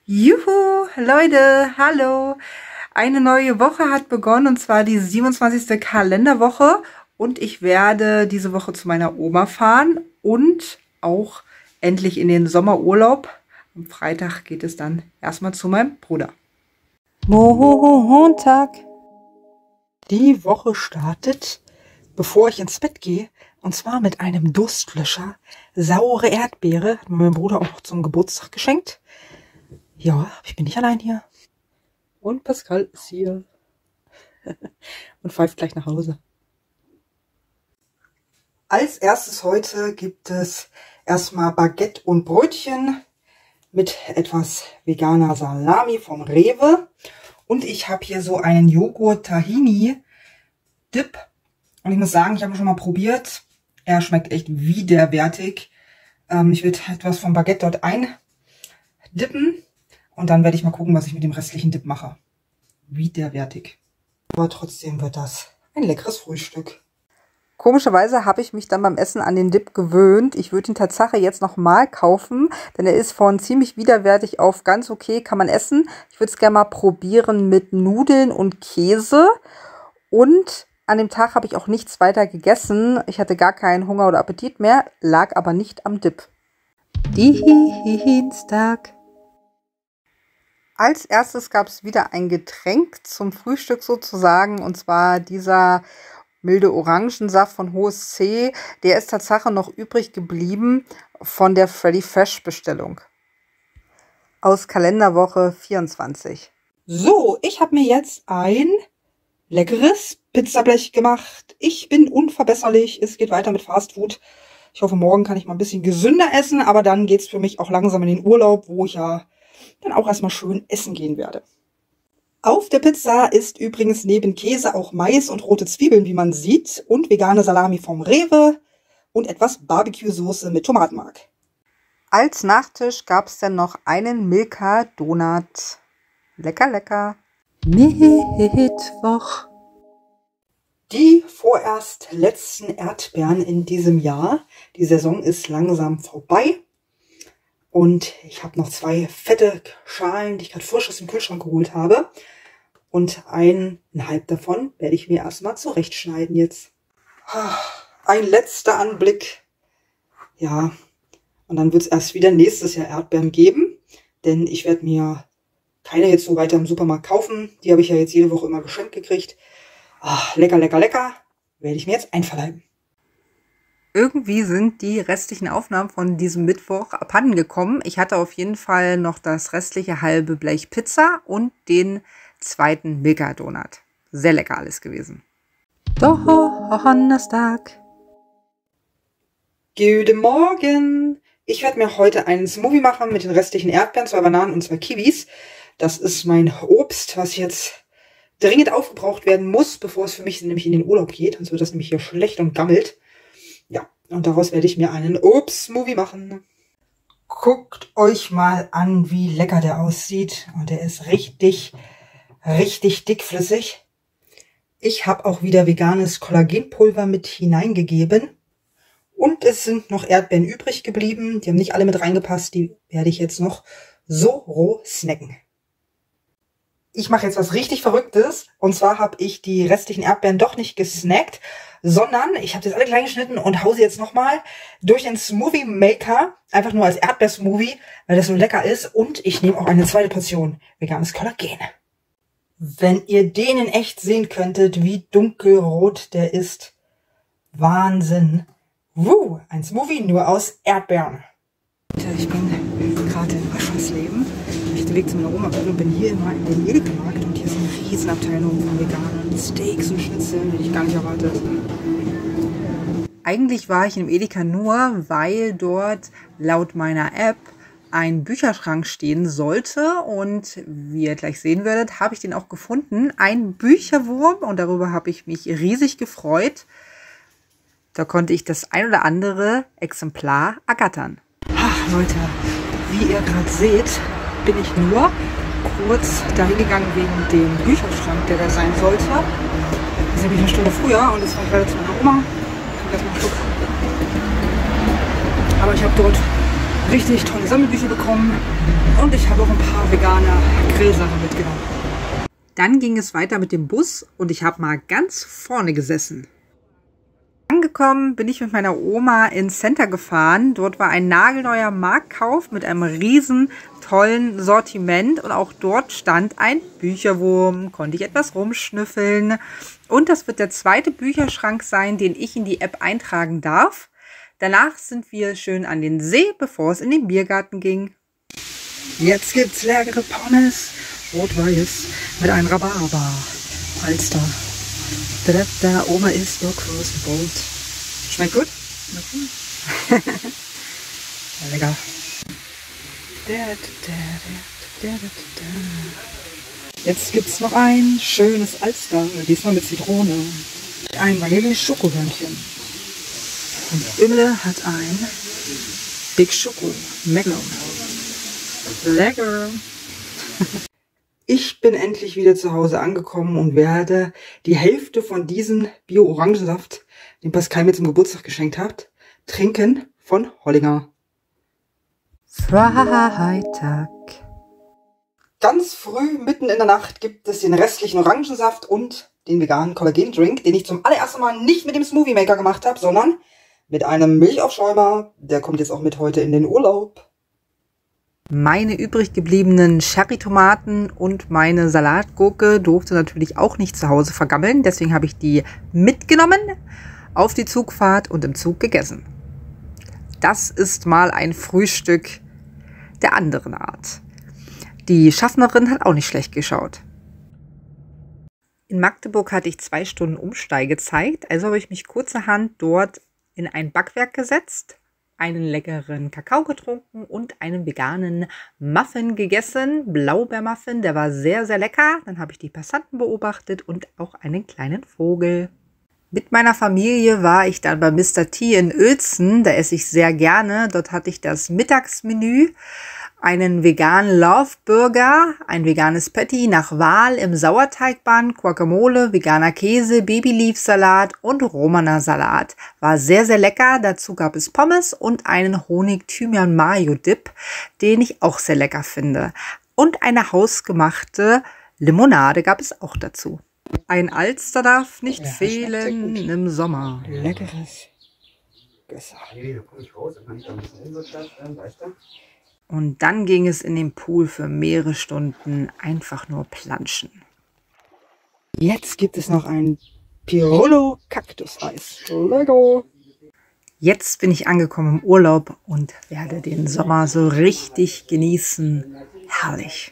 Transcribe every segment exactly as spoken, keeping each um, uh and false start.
Juhu, Leute, hallo. Eine neue Woche hat begonnen und zwar die siebenundzwanzigste Kalenderwoche und ich werde diese Woche zu meiner Oma fahren und auch endlich in den Sommerurlaub. Am Freitag geht es dann erstmal zu meinem Bruder. Montag. Die Woche startet, bevor ich ins Bett gehe, und zwar mit einem Durstlöscher. Saure Erdbeere hat mir mein Bruder auch noch zum Geburtstag geschenkt. Ja, ich bin nicht allein hier. Und Pascal ist hier. Und pfeift gleich nach Hause. Als erstes heute gibt es erstmal Baguette und Brötchen mit etwas veganer Salami vom Rewe. Und ich habe hier so einen Joghurt-Tahini-Dip. Und ich muss sagen, ich habe ihn schon mal probiert. Er schmeckt echt widerwärtig. Ähm, ich werde etwas vom Baguette dort eindippen. Und dann werde ich mal gucken, was ich mit dem restlichen Dip mache. Widerwärtig. Aber trotzdem wird das ein leckeres Frühstück. Komischerweise habe ich mich dann beim Essen an den Dip gewöhnt. Ich würde ihn Tatsache jetzt nochmal kaufen, denn er ist von ziemlich widerwärtig auf ganz okay, kann man essen. Ich würde es gerne mal probieren mit Nudeln und Käse. Und an dem Tag habe ich auch nichts weiter gegessen. Ich hatte gar keinen Hunger oder Appetit mehr, lag aber nicht am Dip. Dienstag. Als erstes gab es wieder ein Getränk zum Frühstück sozusagen, und zwar dieser milde Orangensaft von Hohes C. Der ist Tatsache noch übrig geblieben von der Freddy Fresh Bestellung. Aus Kalenderwoche vierundzwanzig. So, ich habe mir jetzt ein leckeres Pizzablech gemacht. Ich bin unverbesserlich. Es geht weiter mit Fastfood. Ich hoffe, morgen kann ich mal ein bisschen gesünder essen, aber dann geht es für mich auch langsam in den Urlaub, wo ich ja dann auch erstmal schön essen gehen werde. Auf der Pizza ist übrigens neben Käse auch Mais und rote Zwiebeln, wie man sieht, und vegane Salami vom Rewe und etwas Barbecue-Soße mit Tomatenmark. Als Nachtisch gab es dann noch einen Milka-Donut. Lecker, lecker. Mittwoch. Die vorerst letzten Erdbeeren in diesem Jahr. Die Saison ist langsam vorbei. Und ich habe noch zwei fette Schalen, die ich gerade frisch aus dem Kühlschrank geholt habe. Und eineinhalb davon werde ich mir erstmal zurechtschneiden jetzt. Ein letzter Anblick. Ja, und dann wird es erst wieder nächstes Jahr Erdbeeren geben. Denn ich werde mir keine jetzt so weiter im Supermarkt kaufen. Die habe ich ja jetzt jede Woche immer geschenkt gekriegt. Ach, lecker, lecker, lecker. Werde ich mir jetzt einverleiben. Irgendwie sind die restlichen Aufnahmen von diesem Mittwoch abhanden gekommen. Ich hatte auf jeden Fall noch das restliche halbe Blech Pizza und den zweiten Milka-Donut. Sehr lecker alles gewesen. Donnerstag. Guten Morgen. Ich werde mir heute einen Smoothie machen mit den restlichen Erdbeeren, zwei Bananen und zwei Kiwis. Das ist mein Obst, was jetzt dringend aufgebraucht werden muss, bevor es für mich nämlich in den Urlaub geht. Sonst wird das nämlich hier schlecht und gammelt. Ja, und daraus werde ich mir einen Obst-Smoothie machen. Guckt euch mal an, wie lecker der aussieht. Und der ist richtig, richtig dickflüssig. Ich habe auch wieder veganes Kollagenpulver mit hineingegeben. Und es sind noch Erdbeeren übrig geblieben. Die haben nicht alle mit reingepasst. Die werde ich jetzt noch so roh snacken. Ich mache jetzt was richtig Verrücktes. Und zwar habe ich die restlichen Erdbeeren doch nicht gesnackt, sondern ich habe das alle klein geschnitten und hau sie jetzt nochmal durch den Smoothie Maker, einfach nur als Erdbeersmoothie, weil das so lecker ist. Und ich nehme auch eine zweite Portion veganes Kollagen. Wenn ihr den in echt sehen könntet, wie dunkelrot der ist. Wahnsinn. Wuh, ein Smoothie nur aus Erdbeeren. Ich bin gerade in Aschersleben. Ich den Weg zu meiner Oma und bin hier immer in den Edeka-Markt und hier ist eine Riesenabteilung von veganen Steaks und Schnitzeln, die ich gar nicht erwartet. Eigentlich war ich im Edeka nur, weil dort laut meiner App ein Bücherschrank stehen sollte und wie ihr gleich sehen werdet, habe ich den auch gefunden. Ein Bücherwurm und darüber habe ich mich riesig gefreut. Da konnte ich das ein oder andere Exemplar ergattern. Ach Leute, wie ihr gerade seht, bin ich nur kurz dahin gegangen wegen dem Bücherschrank, der da sein sollte. Jetzt bin ich eine Stunde früher und jetzt war ich gerade zu meiner Oma. Ich erstmal einen Schluck. Aber ich habe dort richtig tolle Sammelbücher bekommen und ich habe auch ein paar vegane Grillsachen mitgenommen. Dann ging es weiter mit dem Bus und ich habe mal ganz vorne gesessen. Angekommen bin ich mit meiner Oma ins Center gefahren. Dort war ein nagelneuer Marktkauf mit einem riesen tollen Sortiment und auch dort stand ein Bücherwurm. Konnte ich etwas rumschnüffeln. Und das wird der zweite Bücherschrank sein, den ich in die App eintragen darf. Danach sind wir schön an den See, bevor es in den Biergarten ging. Jetzt gibt's leckere Pommes, rot-weiß, mit einem Rhabarber. Alster. Da, da, da, Oma ist so groß und bold. Schmeckt gut? Ja, lecker. Jetzt gibt's noch ein schönes Alster, diesmal mit Zitrone. Ein Vanille-Schokohörnchen. Und Ille hat ein Big Schoko Magnum. Lecker. Ich bin endlich wieder zu Hause angekommen und werde die Hälfte von diesem Bio-Orangensaft, den Pascal mir zum Geburtstag geschenkt hat, trinken von Hollinger. Freitag. Ganz früh, mitten in der Nacht, gibt es den restlichen Orangensaft und den veganen Kollagen-Drink, den ich zum allerersten Mal nicht mit dem Smoothie Maker gemacht habe, sondern mit einem Milchaufschäumer. Der kommt jetzt auch mit heute in den Urlaub. Meine übrig gebliebenen Cherry-Tomaten und meine Salatgurke durfte natürlich auch nicht zu Hause vergammeln. Deswegen habe ich die mitgenommen auf die Zugfahrt und im Zug gegessen. Das ist mal ein Frühstück der anderen Art. Die Schaffnerin hat auch nicht schlecht geschaut. In Magdeburg hatte ich zwei Stunden Umsteigezeit, also habe ich mich kurzerhand dort in ein Backwerk gesetzt, einen leckeren Kakao getrunken und einen veganen Muffin gegessen. Blaubeermuffin, der war sehr, sehr lecker. Dann habe ich die Passanten beobachtet und auch einen kleinen Vogel. Mit meiner Familie war ich dann bei Mister T in Uelzen. Da esse ich sehr gerne. Dort hatte ich das Mittagsmenü. Einen veganen Love Burger, ein veganes Patty nach Wahl im Sauerteigband, Guacamole, veganer Käse, Babyleaf-Salat und Romana-Salat. War sehr, sehr lecker. Dazu gab es Pommes und einen Honig-Thymian-Mayo-Dip, den ich auch sehr lecker finde. Und eine hausgemachte Limonade gab es auch dazu. Ein Alster darf nicht ja, fehlen im Sommer. Leckeres Gösser. Und dann ging es in den Pool für mehrere Stunden einfach nur planschen. Jetzt gibt es noch ein Pirolo Kaktuseis. Lego. Jetzt bin ich angekommen im Urlaub und werde den Sommer so richtig genießen. Herrlich.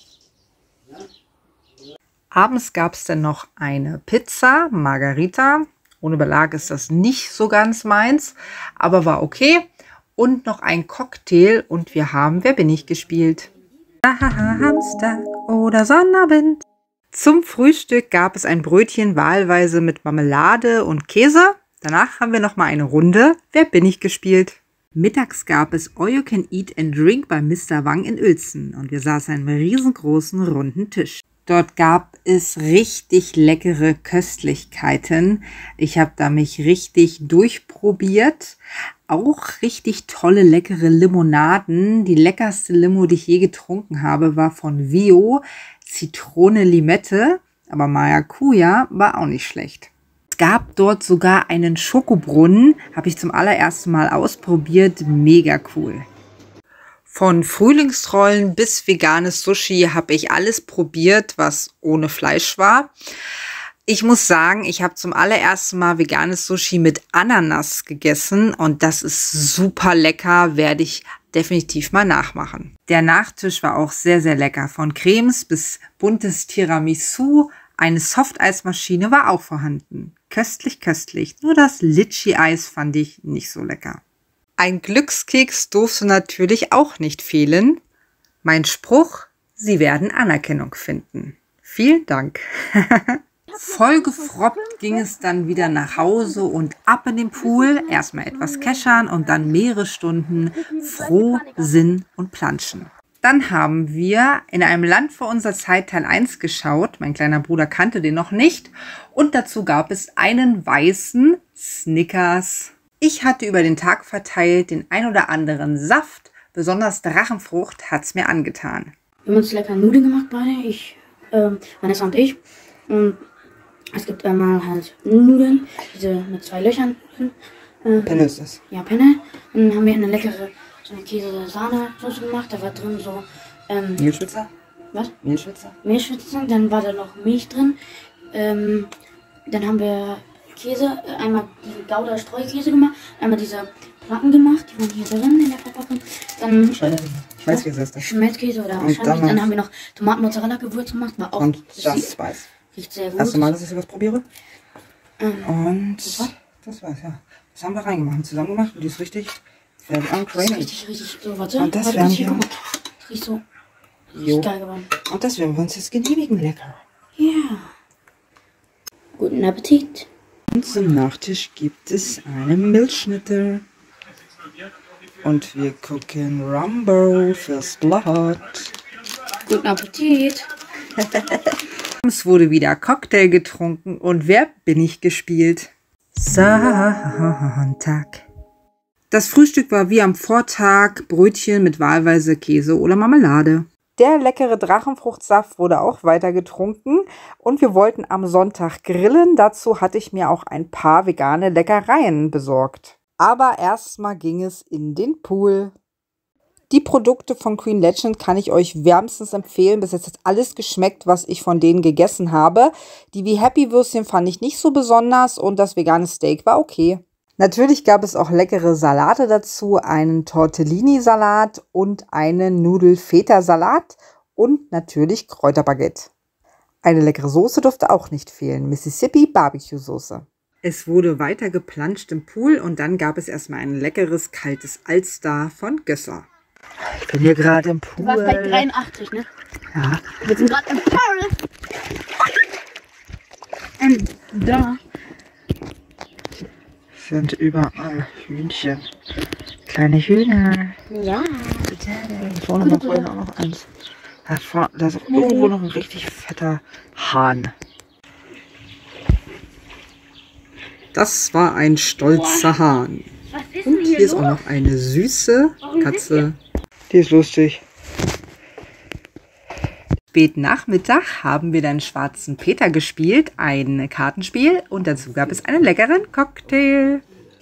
Abends gab es dann noch eine Pizza, Margarita. Ohne Belag ist das nicht so ganz meins, aber war okay. Und noch ein Cocktail und wir haben Wer bin ich gespielt. Hamstag oder Sonnabend. Zum Frühstück gab es ein Brötchen wahlweise mit Marmelade und Käse. Danach haben wir noch mal eine Runde Wer bin ich gespielt. Mittags gab es All You Can Eat and Drink bei Mister Wang in Uelzen und wir saßen an einem riesengroßen runden Tisch. Dort gab es richtig leckere Köstlichkeiten. Ich habe da mich richtig durchprobiert. Auch richtig tolle, leckere Limonaden. Die leckerste Limo, die ich je getrunken habe, war von Vio. Zitrone Limette. Aber Maracuja war auch nicht schlecht. Es gab dort sogar einen Schokobrunnen. Habe ich zum allerersten Mal ausprobiert. Mega cool. Von Frühlingsrollen bis veganes Sushi habe ich alles probiert, was ohne Fleisch war. Ich muss sagen, ich habe zum allerersten Mal veganes Sushi mit Ananas gegessen und das ist super lecker, werde ich definitiv mal nachmachen. Der Nachtisch war auch sehr, sehr lecker. Von Cremes bis buntes Tiramisu. Eine Softeismaschine war auch vorhanden. Köstlich, köstlich. Nur das Litschi-Eis fand ich nicht so lecker. Ein Glückskeks durfte natürlich auch nicht fehlen. Mein Spruch, Sie werden Anerkennung finden. Vielen Dank. Voll gefroppt ging es dann wieder nach Hause und ab in den Pool. Erstmal etwas keschern und dann mehrere Stunden froh, Sinn und planschen. Dann haben wir in einem Land vor unserer Zeit Teil eins geschaut. Mein kleiner Bruder kannte den noch nicht. Und dazu gab es einen weißen Snickers. Ich hatte über den Tag verteilt den ein oder anderen Saft, Besonders Drachenfrucht hat's mir angetan. Wir haben uns lecker Nudeln gemacht, beide. Ich, ähm, Vanessa und ich. Und es gibt einmal halt Nudeln, diese mit zwei Löchern. Äh, Penne ist das. Ja, Penne. Und dann haben wir eine leckere so eine Käse-Sahne-Soße gemacht. Da war drin so ähm, Mehlschwitzer? Was? Mehlschwitzer? Mehlschwitzer. Dann war da noch Milch drin. Ähm, dann haben wir Käse, äh, einmal diesen Gouda-Streukäse gemacht, einmal diese Platten gemacht, die waren hier drin in der Verpackung. Dann Schmelzkäse. Schmelzkäse oder wahrscheinlich. Dann, dann haben wir noch Tomaten-Mozzarella-Gewürz gemacht. War auch und das, das weiß. Riecht sehr gut. Erste Mal, dass ich sowas probiere. Ähm, und das war? das war's, ja. Das haben wir reingemacht, haben zusammen gemacht und die ist richtig very Das ist uncrazy. richtig, richtig so, warte. Und das warte, werden hier, wir- guck mal. Das riecht so Jo. richtig geil geworden. Und das werden wir uns jetzt genehmigen, lecker. Ja. Guten Appetit. Und zum Nachtisch gibt es eine Milchschnitte. Und wir gucken Rumble First Blood. Guten Appetit. Es wurde wieder Cocktail getrunken und wer bin ich gespielt? Sonntag. Das Frühstück war wie am Vortag Brötchen mit wahlweise Käse oder Marmelade. Der leckere Drachenfruchtsaft wurde auch weiter getrunken und wir wollten am Sonntag grillen. Dazu hatte ich mir auch ein paar vegane Leckereien besorgt. Aber erstmal ging es in den Pool. Die Produkte von Queen Legend kann ich euch wärmstens empfehlen. Bis jetzt hat alles geschmeckt, was ich von denen gegessen habe. Die wie Happy Würstchen fand ich nicht so besonders und das vegane Steak war okay. Natürlich gab es auch leckere Salate dazu, einen Tortellini-Salat und einen Nudel-Feta-Salat und natürlich Kräuterbaguette. Eine leckere Soße durfte auch nicht fehlen, Mississippi Barbecue-Soße. Es wurde weiter geplanscht im Pool und dann gab es erstmal ein leckeres, kaltes Alster von Gösser. Ich bin hier gerade im Pool. Du warst bei dreiundachtzig, ne? Ja. Wir sind gerade im Pool. Und da Sind überall Hühnchen. Kleine Hühner. Ja. Vorne war vorhin auch noch eins. Da ist, vor, da ist auch irgendwo noch ein richtig fetter Hahn. Das war ein stolzer Hahn. Was ist Und denn hier hier ist auch los? noch eine süße Warum Katze. Die ist lustig. Spät Nachmittag haben wir dann Schwarzen Peter gespielt, ein Kartenspiel und dazu gab es einen leckeren Cocktail.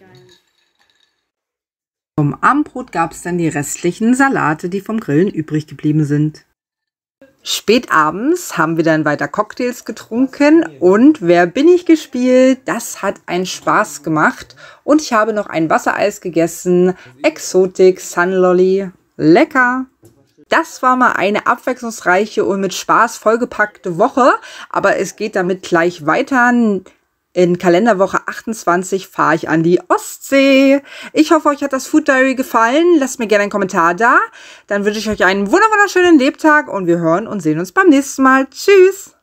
Zum Abendbrot gab es dann die restlichen Salate, die vom Grillen übrig geblieben sind. Spät abends haben wir dann weiter Cocktails getrunken und wer bin ich gespielt? Das hat einen Spaß gemacht und ich habe noch ein Wassereis gegessen, Exotic Sun Lolly, lecker. Das war mal eine abwechslungsreiche und mit Spaß vollgepackte Woche, aber es geht damit gleich weiter. In Kalenderwoche achtundzwanzig fahre ich an die Ostsee. Ich hoffe, euch hat das Food Diary gefallen. Lasst mir gerne einen Kommentar da. Dann wünsche ich euch einen wunderschönen Lebtag und wir hören und sehen uns beim nächsten Mal. Tschüss!